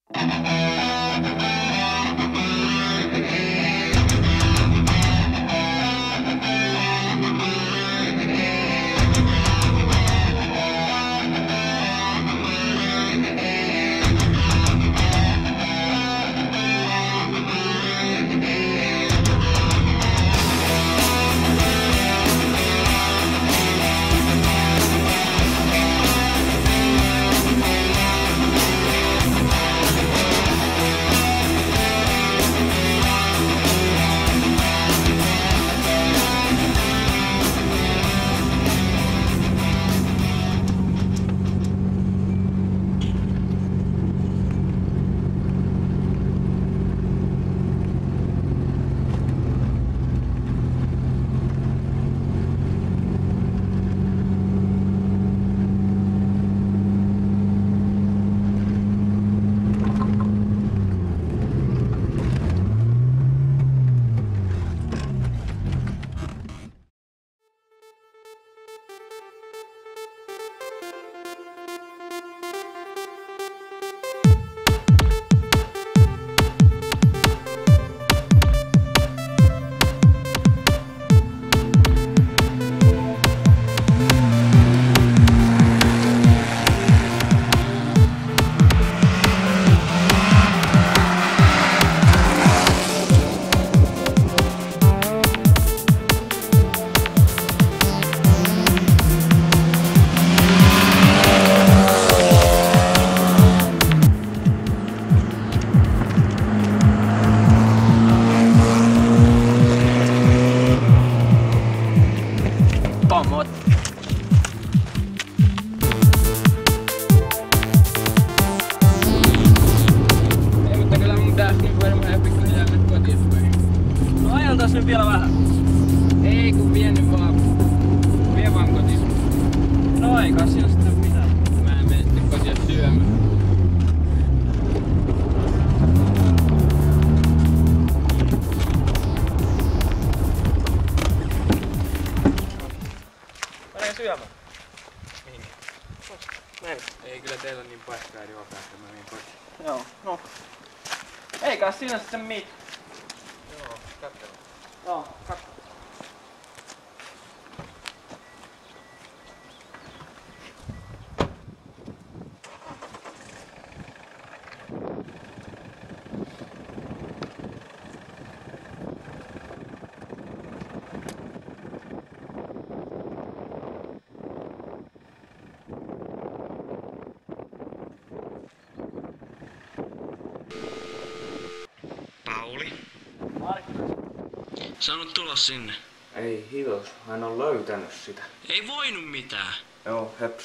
Otas nyt vielä vähän. Ei kun vie vaan kotiin. No ei kai siinä sitten mitään. Mä en mene sitten kotiin syömään. Mene syömään. Mihin? Mene. Ei kyllä teillä niin paikkaa ruokaa, että mä menen kotiin. Joo, no. Ei kai siinä sitten mitään. Joo, katsella. Joo, katso. Pauli? Markus. Saanut tulla sinne. Ei hitos, hän on löytänyt sitä. Ei voinut mitään. Joo, heps.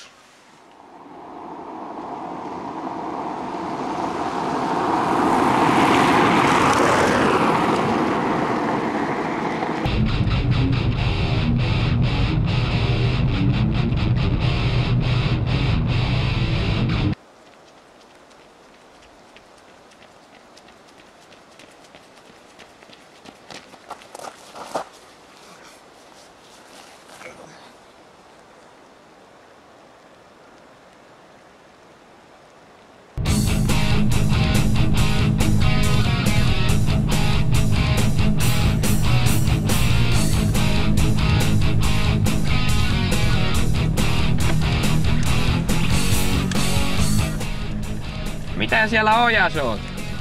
Mitä siellä ojas oot?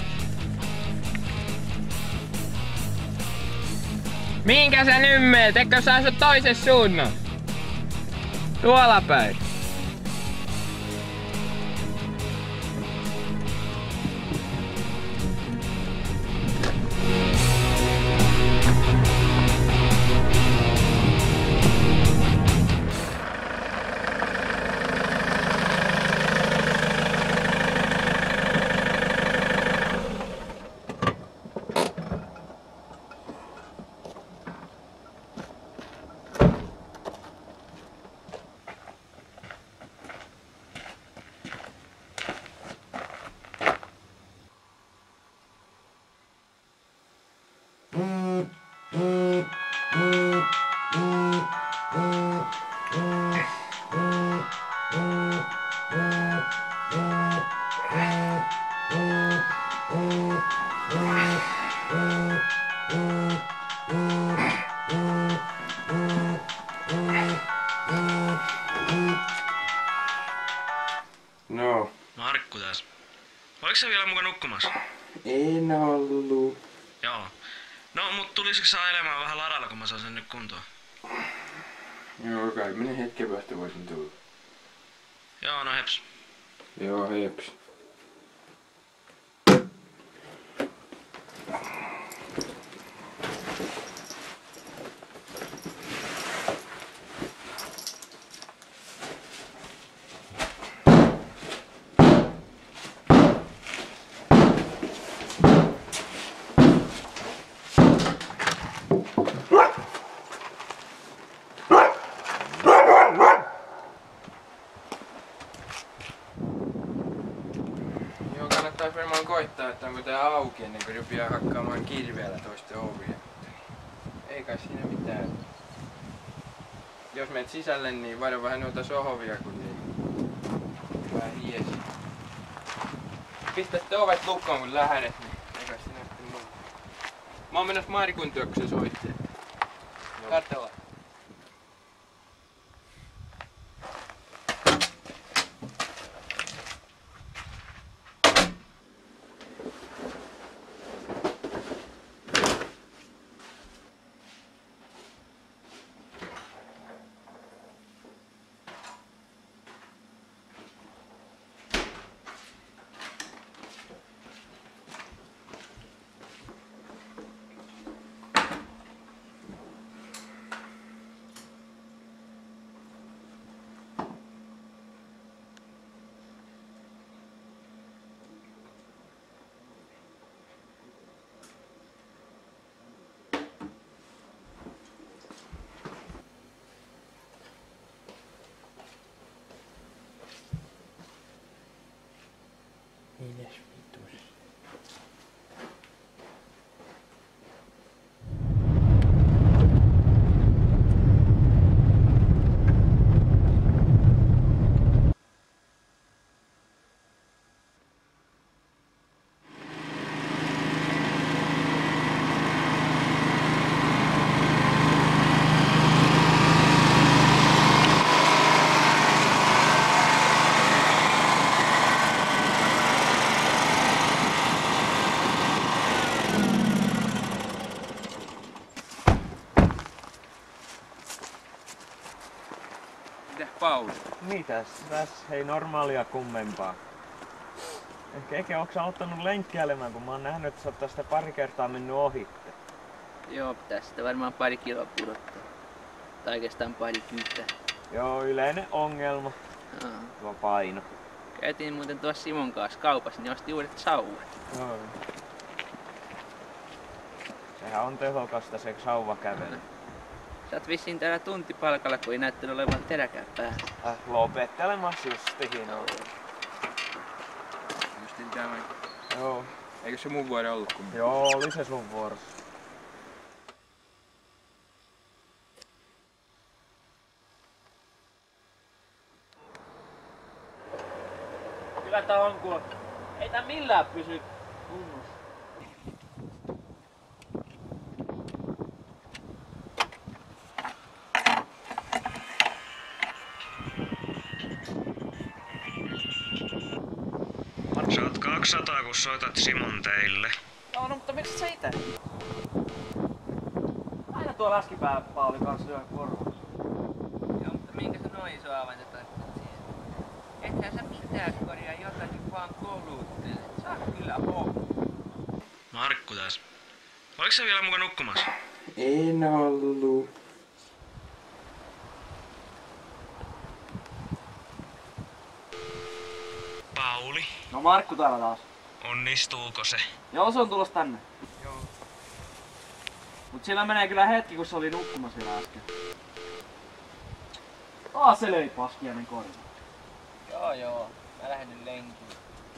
Minkä sä nymmeet? Eikö sä asu toisen suunnan? Tuolla päin. Oliko sä vielä muka nukkumassa? En ollut. Joo. No, mut tulisiko sä ajelemaan vähän ladalla, kun mä saan sen nyt kuntoon? Joo, kai minä hetken päästä voisin tulla. Joo, no heps. Joo, heps. Joo, kannattaisi varmaan koittaa, että onko tää auki ennen kuin rupeaa hakkaamaan kirveellä toisten ovia. Ei kai siinä mitään. Jos menet sisälle, niin varo vähän noita sohovia, kun niin vähän hiesi. Pistä sitten ovet lukkoon, kun lähdet, niin ei kai siinä sitten muuta. Mä oon menossa Maarikuntaan, kun se soitti. Katsellaan. Mitäs vitus? Mitäs Pauli? Mitäs? Tässä ei normaalia kummempaa. Ehkä onko sä ottanut lenkkeilemään, kun mä oon nähnyt, että sä oot tästä pari kertaa mennyt ohitte. Joo, pitäis sitä varmaan pari kiloa pudottaa. Tai oikeastaan parikymmentä. Joo, yleinen ongelma. Tuo paino. Käytiin muuten tuossa Simon kanssa kaupassa, niin osti uudet sauvat. Joo. Sehän on tehokasta se sauvakävely. Sä oot vissiin täällä tuntipalkalla, kun ei näyttänyt olevan teräkään päällä. Lopettelemassa justihin on. Justin tämä. Joo. Eikö se mun vuoro ollut kummin? Joo, oli se sun vuorossa. Kyllä tää on kuule. Ei tää millään pysy kunnossa. Saat 200, kun soitat Simon teille. Joo, no mutta miksi sä ite? Aina tuo läskipää Pauli kanssa lyö korvaa. Joo, mutta minkä sä noin iso avainta tarkoitat siihen? Ethän sä mitään korjaa jotakin vaan koluttelet. Saa kyllä homma. Markku tässä. Oliko sä vielä muka nukkumassa? En ollut. Pauli, No Markku täällä taas. onnistuuko se? Joo, se on tulossa tänne. Joo. Mut sillä menee kyllä hetki, kun se oli nukkumassa siellä äsken. Taas se löi paskiainen korva. Joo. Mä lähden nyt lenkiin.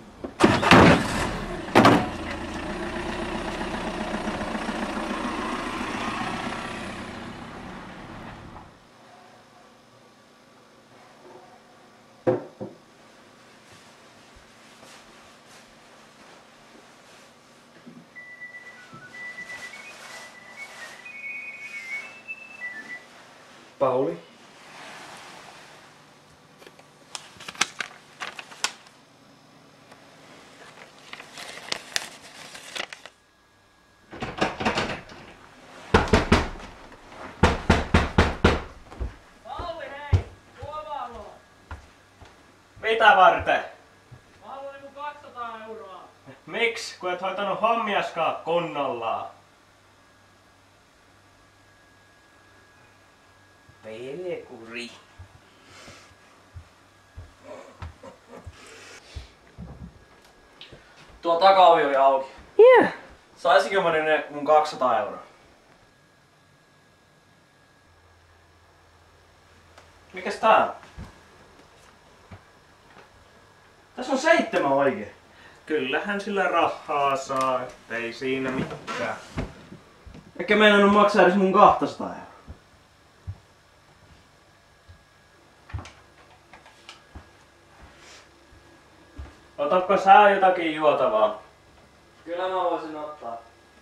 Pauli? Mitä varten? Mä haluan niinku 200 euroa. Miksi? Kun et hoitanut hommiaskaan kunnolla. Pelekuri. Tuo takaovi oli auki. Yeah. Saisinko mä ne mun 200 euroa? Mikäs tää on? Tässä on 7 oikein. Kyllähän sillä rahaa saa, ei siinä mitään. Eikä meinannut maksaa edes mun 200 euroa. Otappa sä jotakin juotavaa? Kyllä mä voisin ottaa.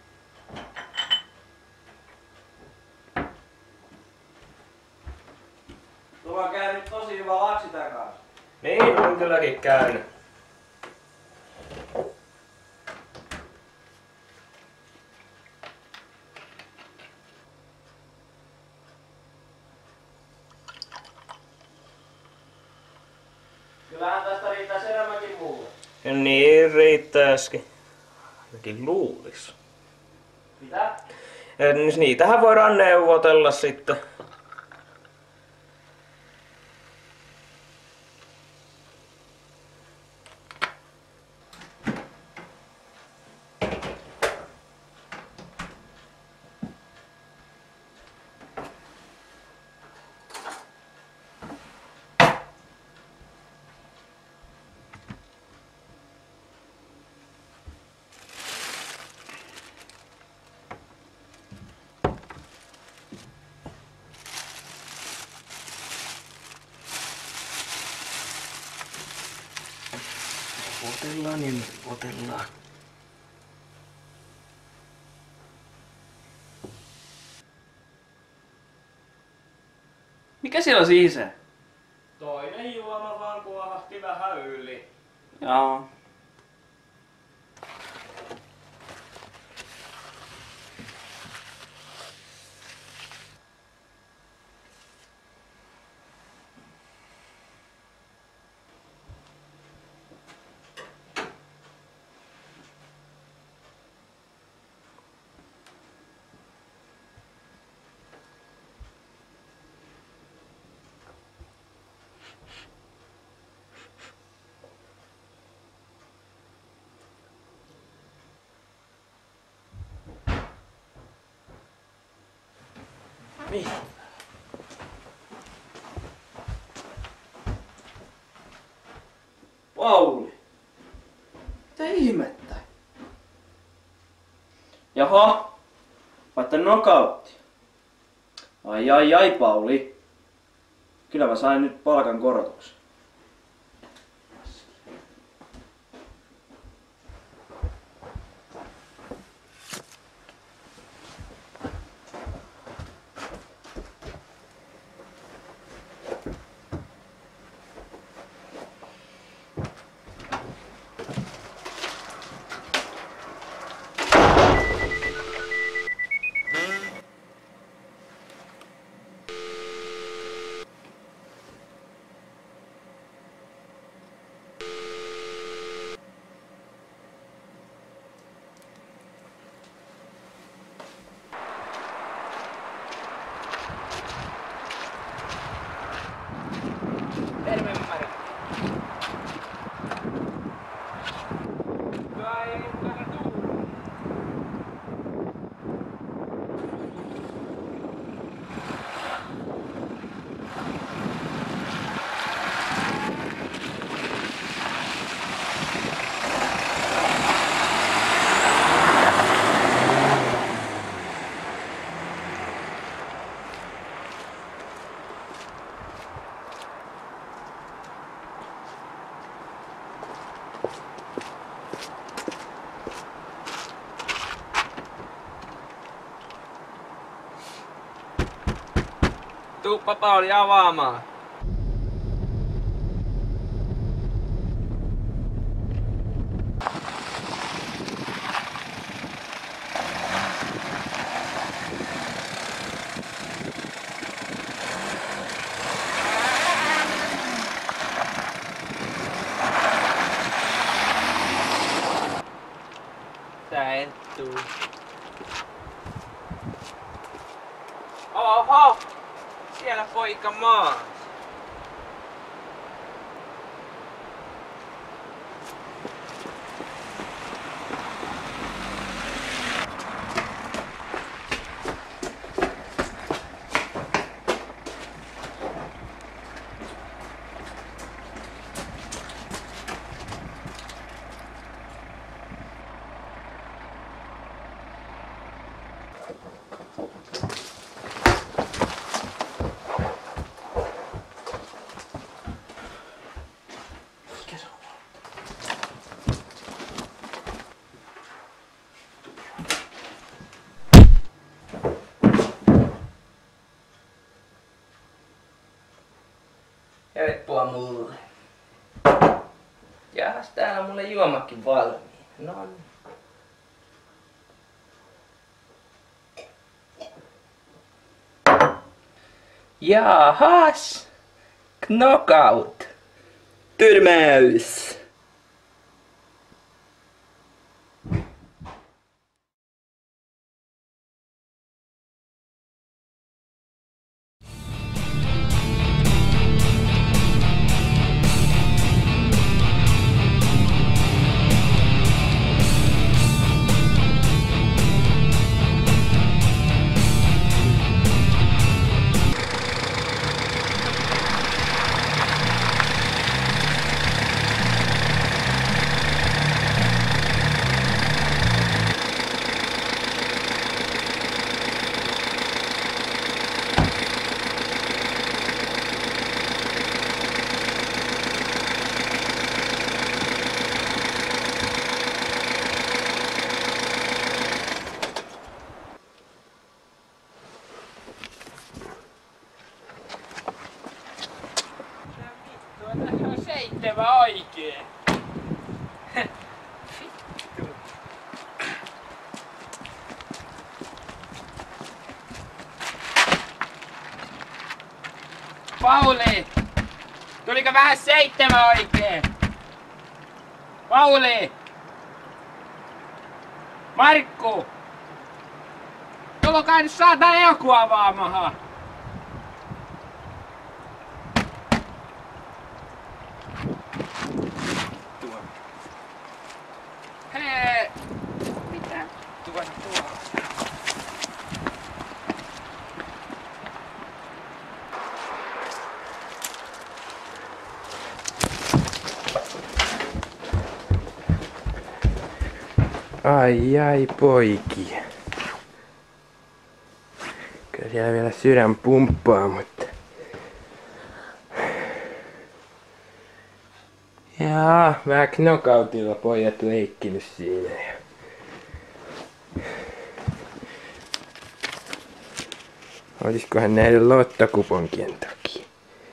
Tuo on käynyt tosi hyvä laksi tän kanssa. Niin on kylläkin käynyt. Kyllähän tästä riittää enemmänkin muulle. Ja niin riittäisikin. Ainakin luulis. Mitä? Niitähän voidaan neuvotella sitten. Otellaan ja otellaan. Mikä siellä siisee? Toinen juoma vaan kuohahti vähän yli. Jaa. Niin. Pauli. Mitä ihmettä? Jaha. Vaikka nokautti. Ai Pauli. Kyllä mä sain nyt palkan korotuksen. Terve Mari. Kai kadu. Tuuppa Pauli avaamaan. tää enttuu. Oho! Siellä poika maas. Helppoa mulle. Jahas, täällä on mulle juomakin valmiin. No niin. Jahas! Knockout! Tyrmäys! Tässä on 7 oikein. Vittu. Pauli! Tuliko vähän 7 oikein? Pauli! Markku! Tulkaa nyt saatana joku avaamahan! Hei! Mitä? Tuossa tuolla. Ai poikia. Kyllä siellä vielä sydän pumppaa, mutta... Jaa, vähän knockoutilla pojat leikkinyt siinä. Olisikohan näiden lottokuponkien takia?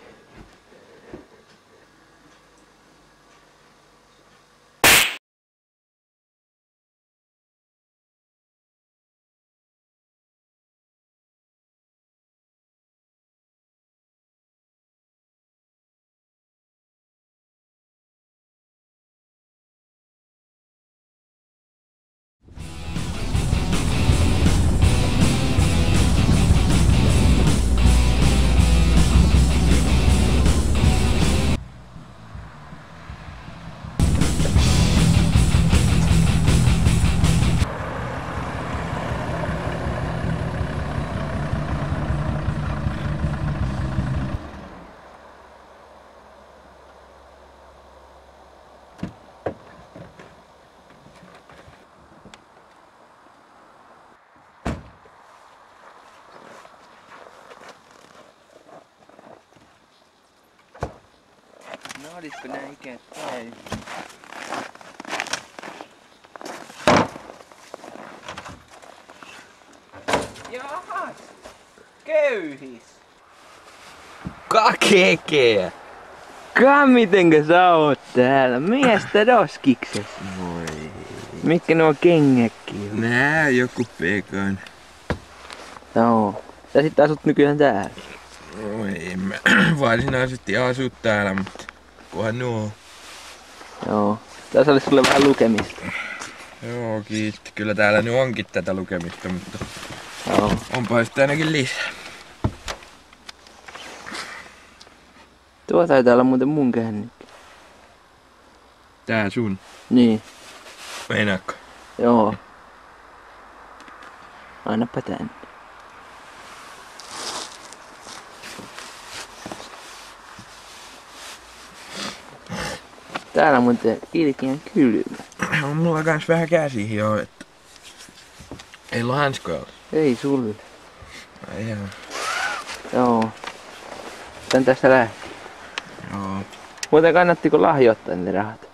No olisiko nää ikään täysin? Jahas! Köyhis! Kakeke! Mitenkä sä oot täällä? Miestä roskikses? Voi. Mitkä nuo kengätkin on? Nää joku pekan. Joo. Sä sit asut nykyään täällä. Oi, en mä varsinaisesti asu täällä, mutta kunhan nuo. Joo. Tässä olisi sulle vähän lukemista. Joo, kiitti. Kyllä täällä nyt onkin tätä lukemista, mutta Joo. onpa sitten ainakin lisää. Tuo taitaa olla muuten mun kännykkä. Tää sun. Niin, Meinaatko? joo. Annapa tänne. Täällä on muuten ilkeän kylmä. On mulla kans vähän käsiä että ei oo hanskoja. Ei sulle. Ai jaa. Joo. Tän tästä lähtee. Joo. Muuten kannattiko lahjoittaa ne rahat?